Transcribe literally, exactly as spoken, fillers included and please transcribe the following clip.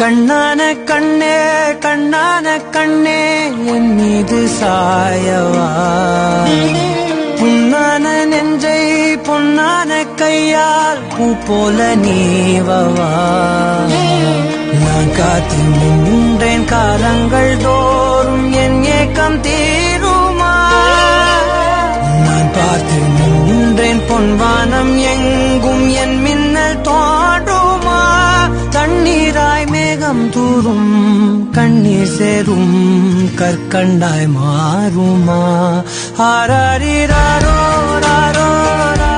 கண்ணான கண்ணே கண்ணான கண்ணே என் மீது சாயவா புண்ணான நெஞ்சை பொன்னான கையால் பூ போல நீவவா நான் காத்து நின்றேன் காலங்கள் தோறும் என் ஏக்கம் தீருமா நான் பார்த்து நின்றேன் பொன்வானம் எங்கும் என் மின்னல் தோன்றுமா தண்ணீராய் மேகம் தூரும் கண்ணீர் சேரும் கற்கண்டாய் மாறுமா ஆராரிராரோ ராரோ